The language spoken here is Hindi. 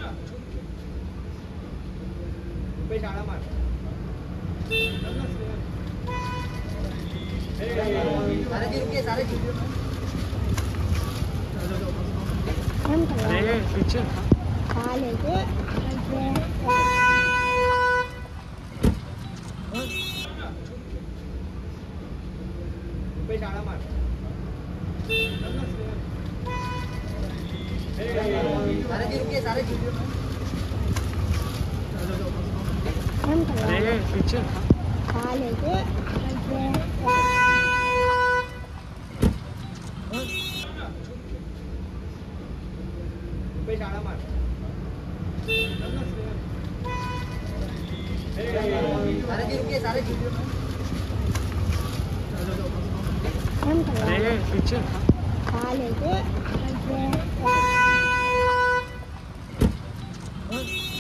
Sara मार सारा जी रुकिए सारा जी अरे पीछे खा लेते Sara मार सारा जी रुकिए सारा जी अरे पीछे खा लेते Sara मार सारा जी रुकिए सारा जी अरे पीछे खा लेते